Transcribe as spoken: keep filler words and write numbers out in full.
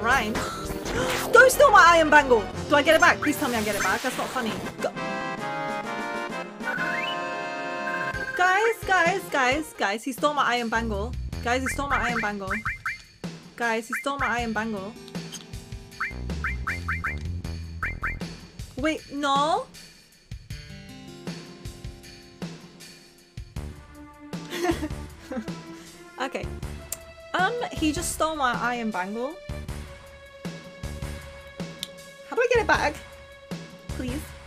rhyme. Don't steal my iron bangle! Do I get it back? Please tell me I get it back. That's not funny. Go guys, guys, guys, guys, he stole my iron bangle. Guys, he stole my iron bangle. Guys, he stole my iron bangle. Wait, no? Okay. Um, he just stole my iron bangle. How do I get it back? Please.